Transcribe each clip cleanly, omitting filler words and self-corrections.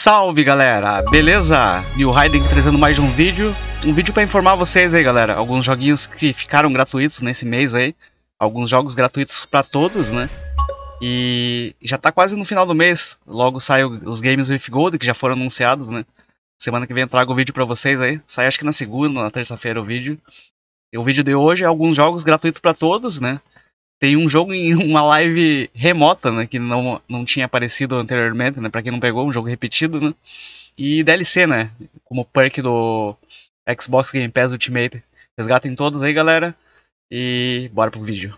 Salve galera, beleza? New Raiden trazendo mais um vídeo para informar vocês aí galera, alguns joguinhos que ficaram gratuitos nesse mês aí, alguns jogos gratuitos para todos, né? E já tá quase no final do mês, logo sai os Games with Gold que já foram anunciados, né? Semana que vem eu trago o vídeo para vocês aí, sai acho que na segunda, na terça-feira o vídeo. E o vídeo de hoje é alguns jogos gratuitos para todos, né? Tem um jogo em uma live remota, né, que não tinha aparecido anteriormente, né, pra quem não pegou, um jogo repetido, né, e DLC, né, como perk do Xbox Game Pass Ultimate. Resgatem todos aí, galera, e bora pro vídeo.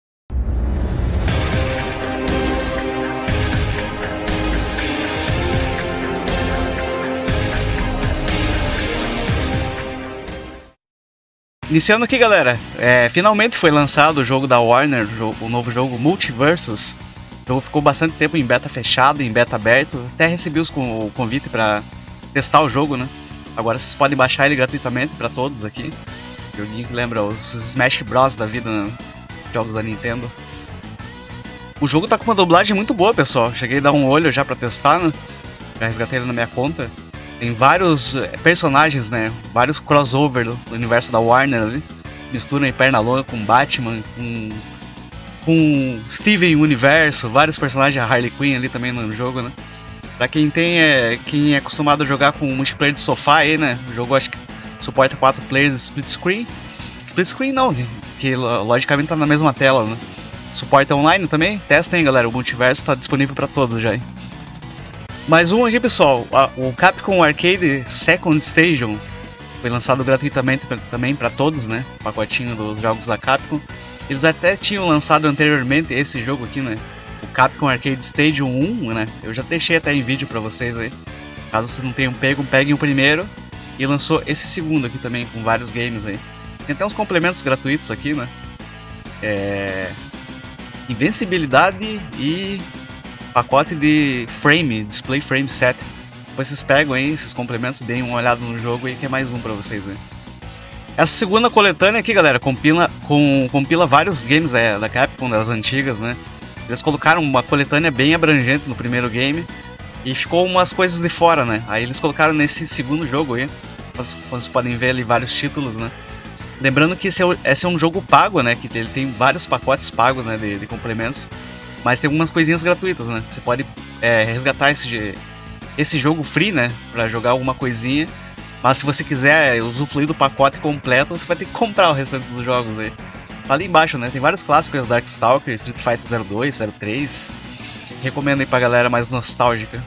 Iniciando aqui, galera, finalmente foi lançado o jogo da Warner, o novo jogo Multiversus. O jogo ficou bastante tempo em beta fechado, em beta aberto. Até recebi o convite para testar o jogo, né? Agora vocês podem baixar ele gratuitamente para todos aqui. Joguinho que lembra os Smash Bros da vida, né? Jogos da Nintendo. O jogo tá com uma dublagem muito boa, pessoal. Cheguei a dar um olho já para testar, né? Já resgatei ele na minha conta. Tem vários personagens, né? Vários crossover do universo da Warner ali. Misturam em Pernalonga com Batman, com Steven Universo, vários personagens, a Harley Quinn ali também no jogo, né? Pra quem quem é acostumado a jogar com multiplayer de sofá aí, né? O jogo acho que suporta 4 players de split screen. Split screen não, que logicamente tá na mesma tela, né? Suporta online também. Testem, galera, o multiverso tá disponível pra todos já, hein? Mais um aqui, pessoal, o Capcom Arcade Second Station foi lançado gratuitamente também para todos, né? O pacotinho dos jogos da Capcom. Eles até tinham lançado anteriormente esse jogo aqui, né? O Capcom Arcade Stadium 1, né? Eu já deixei até em vídeo para vocês aí. Caso vocês não tenham pego, peguem o primeiro. E lançou esse segundo aqui também, com vários games aí. Tem até uns complementos gratuitos aqui, né? Invencibilidade e pacote de frame, display frame set. Depois vocês pegam aí esses complementos, deem uma olhada no jogo e que é mais um pra vocês aí. Essa segunda coletânea aqui, galera, compila vários games da Capcom, das antigas, né? Eles colocaram uma coletânea bem abrangente no primeiro game e ficou umas coisas de fora, né? Aí eles colocaram nesse segundo jogo aí, vocês podem ver ali vários títulos, né? Lembrando que esse é um jogo pago, né? Que ele tem vários pacotes pagos, né? De complementos. Mas tem algumas coisinhas gratuitas, né? Você pode resgatar esse jogo free, né? Pra jogar alguma coisinha. Mas se você quiser usufruir do pacote completo, você vai ter que comprar o restante dos jogos aí. Tá ali embaixo, né? Tem vários clássicos, Darkstalker, Street Fighter 02, 03. Recomendo aí pra galera mais nostálgica.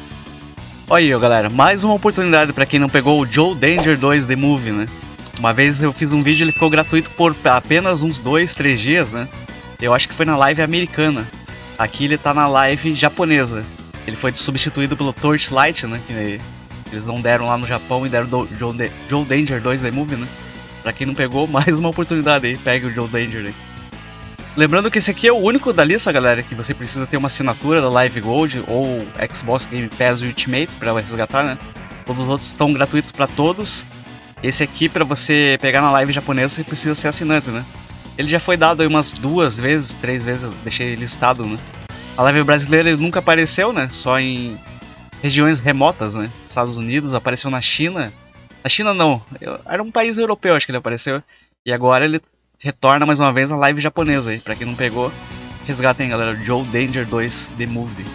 Olha aí, galera. Mais uma oportunidade pra quem não pegou o Joe Danger 2 The Movie, né? Uma vez eu fiz um vídeo, ele ficou gratuito por apenas uns 2, 3 dias, né? Eu acho que foi na live americana. Aqui ele tá na live japonesa. Ele foi substituído pelo Torchlight, né? Que eles não deram lá no Japão e deram do Joe Danger 2 The Movie, né? Pra quem não pegou, mais uma oportunidade aí. Pegue o Joe Danger aí. Lembrando que esse aqui é o único da lista, galera, que você precisa ter uma assinatura da Live Gold ou Xbox Game Pass Ultimate pra resgatar, né? Todos os outros estão gratuitos pra todos. Esse aqui, pra você pegar na live japonesa, você precisa ser assinante, né? Ele já foi dado aí umas 2 vezes, 3 vezes, eu deixei listado, né? A live brasileira ele nunca apareceu, né? Só em regiões remotas, né? Estados Unidos, apareceu na China. Na China não, era um país europeu acho que ele apareceu. E agora ele retorna mais uma vez a live japonesa aí. Pra quem não pegou, resgatem, galera, Joe Danger 2 The Movie.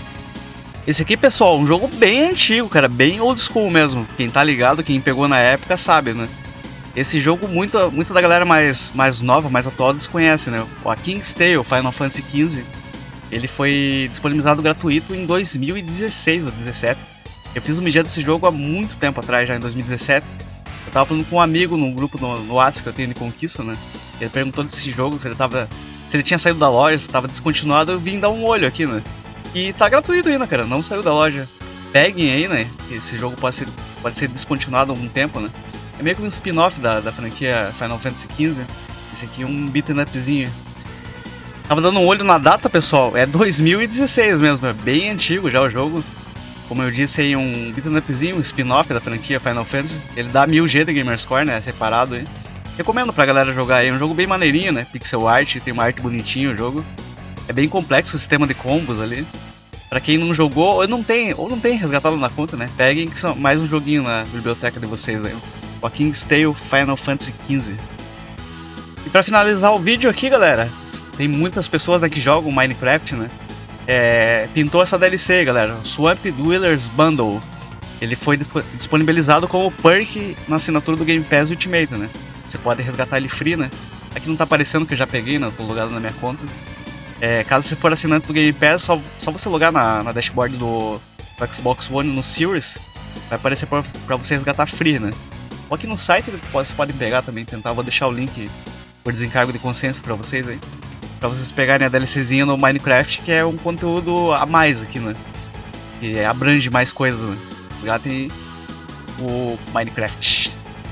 Esse aqui, pessoal, um jogo bem antigo, cara, bem old school mesmo. Quem tá ligado, quem pegou na época sabe, né? Esse jogo, muita da galera mais nova, mais atual, desconhece, né? A King's Tale, Final Fantasy XV, ele foi disponibilizado gratuito em 2016 ou 2017. Eu fiz um mídia desse jogo há muito tempo atrás, já em 2017. Eu tava falando com um amigo num grupo no WhatsApp que eu tenho de Conquista, né? Ele perguntou desse jogo, se ele tinha saído da loja, se tava descontinuado. Eu vim dar um olho aqui, né? E tá gratuito ainda, cara, não saiu da loja. Peguem aí, né? Esse jogo pode ser descontinuado há algum tempo, né? É meio que um spin-off da franquia Final Fantasy XV. Esse aqui é um beat'em upzinho. Tava dando um olho na data, pessoal. É 2016 mesmo. É bem antigo já o jogo. Como eu disse aí, um beat'em upzinho, um spin-off da franquia Final Fantasy. Ele dá 1000G de Gamerscore, né? Separado aí. Recomendo pra galera jogar aí. É um jogo bem maneirinho, né? Pixel art, tem uma arte bonitinha o jogo. É bem complexo o sistema de combos ali. Pra quem não jogou, ou não tem resgatado na conta, né? Peguem que são mais um joguinho na biblioteca de vocês aí. O A King's Tale Final Fantasy XV. E pra finalizar o vídeo aqui, galera, tem muitas pessoas, né, que jogam Minecraft, né? Pintou essa DLC, galera, Swamp Dwellers Bundle. Ele foi disponibilizado como perk na assinatura do Game Pass Ultimate, né? Você pode resgatar ele free, né? Aqui não tá aparecendo que eu já peguei, né? Eu tô logado na minha conta. Caso você for assinante do Game Pass, só você logar na dashboard do Xbox One no Series, vai aparecer pra você resgatar free, né? Ou aqui no site vocês podem pegar também, tentar. Vou deixar o link por desencargo de consciência pra vocês aí. Pra vocês pegarem a DLCzinha no Minecraft, que é um conteúdo a mais aqui, né? Que abrange mais coisas, né? Já tem o Minecraft.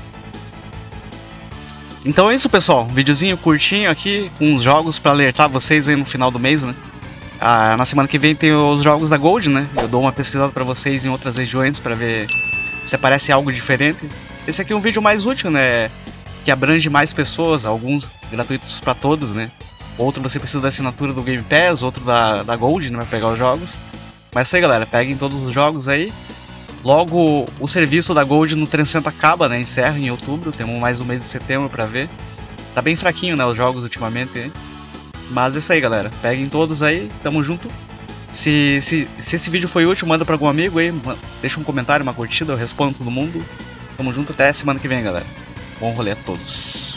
Então é isso, pessoal. Um videozinho curtinho aqui, com os jogos pra alertar vocês aí no final do mês, né? Na semana que vem tem os jogos da Gold, né? Eu dou uma pesquisada pra vocês em outras regiões pra ver se aparece algo diferente. Esse aqui é um vídeo mais útil, né? Que abrange mais pessoas, alguns gratuitos pra todos, né? Outro você precisa da assinatura do Game Pass, outro da Gold, né? Pra pegar os jogos. Mas é isso aí, galera. Peguem todos os jogos aí. Logo, o serviço da Gold no 360 acaba, né? Encerra em outubro. Temos mais um mês de setembro pra ver. Tá bem fraquinho, né? Os jogos ultimamente. Hein? Mas é isso aí, galera. Peguem todos aí. Tamo junto. Se esse vídeo foi útil, manda pra algum amigo aí. Deixa um comentário, uma curtida. Eu respondo todo mundo. Tamo junto. Até semana que vem, galera. Bom rolê a todos.